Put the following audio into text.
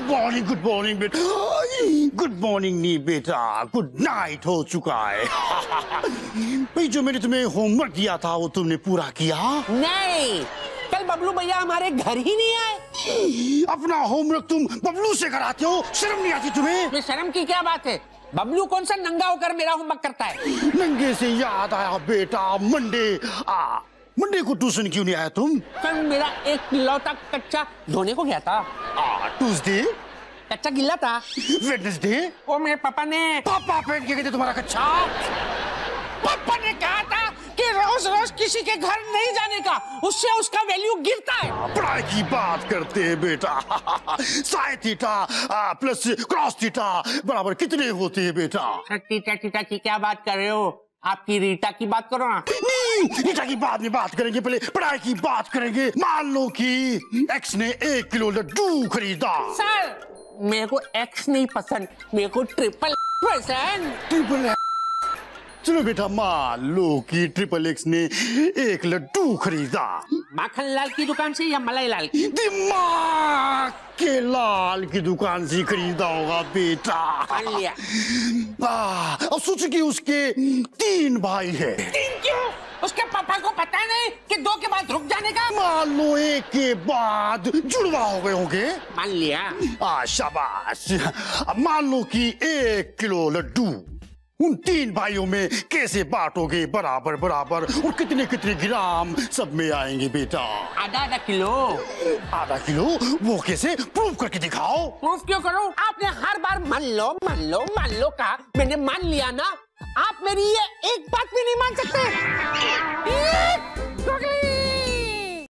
Good morning बेटा। Good morning नहीं बेटा, गुड नाइट हो चुका है। भाई जो मैंने तुम्हें होमवर्क दिया था वो तुमने पूरा किया? नहीं, कल बबलू भैया हमारे घर ही नहीं आए। अपना होमवर्क तुम बबलू से कराते हो, शर्म नहीं आती तुम्हें? ये शर्म की क्या बात है? बबलू कौन सा नंगा होकर मेरा होमवर्क करता है? नंगे से याद आया बेटा, मंडे को ट्यूशन क्यों नहीं आया तुम? कल मेरा एक लौता कच्चा धोने को गया था। ट्यूसडे कच्चा गिल्ला था। वेडनेसडे वो मेरे पापा पहन के गए थे तुम्हारा कच्चा। पापा ने कहा था कि रोज रोज किसी के घर नहीं जाने का, उससे उसका वैल्यू गिरता है। पढ़ाई की बात करते हैं बेटा। Sine theta plus cross theta बराबर कितने होते हैं बेटा? थीटा थीटा की क्या बात कर रहे हो? आपकी रीटा की बात करो ना। नहीं, रीटा की बात नहीं, बात करेंगे पहले पढ़ाई की बात करेंगे। मान लो कि एक्स ने 1 किलो लड्डू खरीदा। सर मेरे को एक्स नहीं पसंद, मेरे को ट्रिपल पसंद। ट्रिपल? चलो बेटा मान लो कि ट्रिपल एक्स ने 1 लड्डू खरीदा। माखन लाल की दुकान से या मलाई लाल की? दिमाग के लाल की दुकान से खरीदा होगा बेटा। मान लिया। और सोच कि उसके 3 भाई है। 3 क्यों? उसके पापा को पता नहीं कि 2 के बाद रुक जाने का? मान लो 1 के बाद जुड़वा हो गए होंगे। मान लिया। शाबाश। अब मान लो कि 1 किलो लड्डू उन 3 भाइयों में कैसे बांटोगे? बराबर बराबर। और कितने कितने ग्राम सब में आएंगे बेटा? आधा किलो। आधा किलो? वो कैसे? प्रूव करके दिखाओ। प्रूफ क्यों करूं? आपने हर बार मान लो कहा, मैंने मान लिया ना। आप मेरी ये एक बात भी नहीं मान सकते।